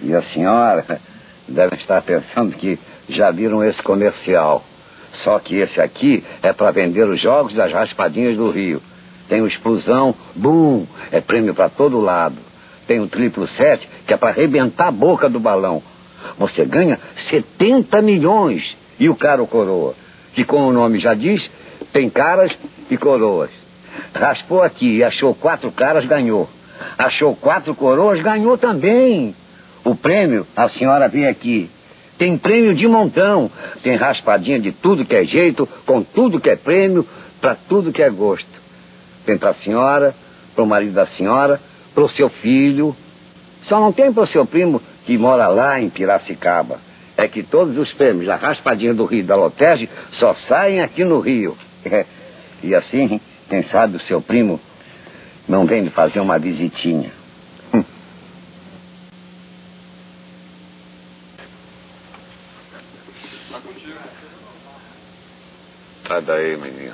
E a senhora deve estar pensando que já viram esse comercial. Só que esse aqui é para vender os jogos das raspadinhas do Rio. Tem o explosão, bum, é prêmio para todo lado. Tem o triplo 7, que é para arrebentar a boca do balão. Você ganha 70 milhões. E o cara ou coroa, que como o nome já diz, tem caras e coroas. Raspou aqui e achou 4 caras, ganhou. Achou 4 coroas, ganhou também. O prêmio, a senhora vê aqui. Tem prêmio de montão. Tem raspadinha de tudo que é jeito, com tudo que é prêmio, para tudo que é gosto. Tem para a senhora, para o marido da senhora, para o seu filho. Só não tem para o seu primo que mora lá em Piracicaba. É que todos os prêmios da raspadinha do Rio da Lotege só saem aqui no Rio. E assim, quem sabe o seu primo não vem lhe fazer uma visitinha. Sai daí, menino.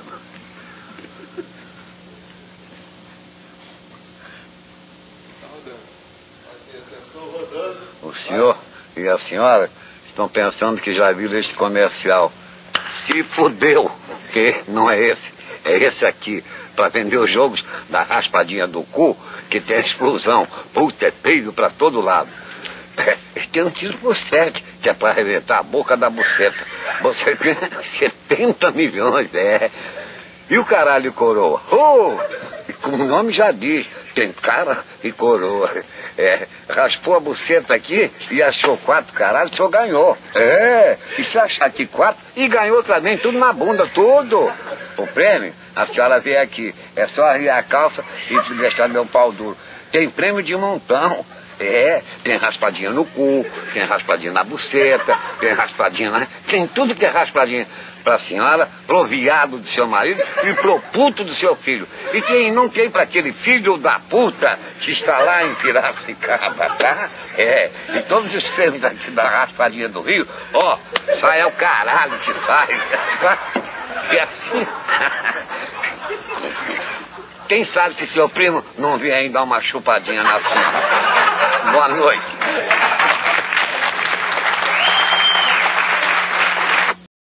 O senhor e a senhora estão pensando que já viram este comercial. Se fudeu, que não é esse. É esse aqui, para vender os jogos da raspadinha do cu, que tem explosão. Puta, é peido para todo lado. Tem um tiro por 7, que é para arrebentar a boca da buceta. Você ganha 70 milhões, é. E o caralho e coroa? Oh, como o nome já diz, tem cara e coroa. É, raspou a buceta aqui e achou 4 caralhos, o senhor ganhou. É, e se achar aqui 4, e ganhou também, tudo na bunda, tudo. O prêmio, a senhora vê aqui, é só arriar a calça e deixar meu pau duro. Tem prêmio de montão. É, tem raspadinha no cu, tem raspadinha na buceta, tem raspadinha na... Tem tudo que é raspadinha pra senhora, pro viado do seu marido e pro puto do seu filho. E quem não tem pra aquele filho da puta que está lá em Piracicaba, tá? É, e todos os prêmios aqui da raspadinha do Rio, ó, sai é o caralho que sai, tá? E assim... Quem sabe se seu primo não vier ainda dar uma chupadinha na senhora. Boa noite.